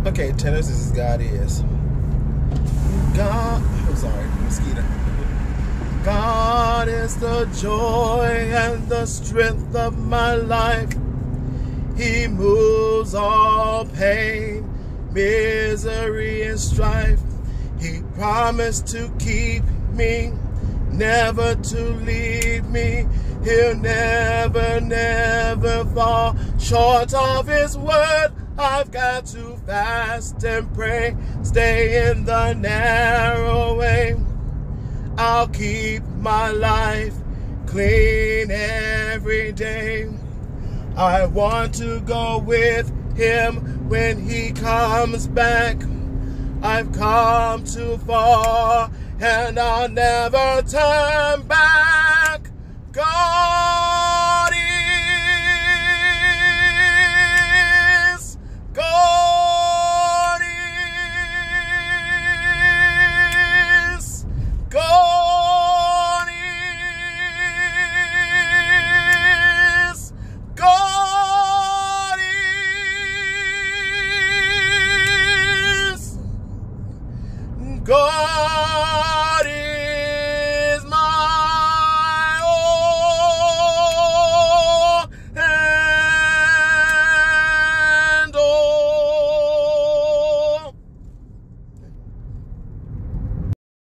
Okay, tenors, this is God is. God, I'm sorry, mosquito. God is the joy and the strength of my life. He moves all pain, misery, and strife. He promised to keep me, never to leave me. He'll never, never fall short of his word. I've got to fast and pray, stay in the narrow way. I'll keep my life clean every day. I want to go with him when he comes back. I've come too far and I'll never turn back. God is, God is, God is, God is, God is.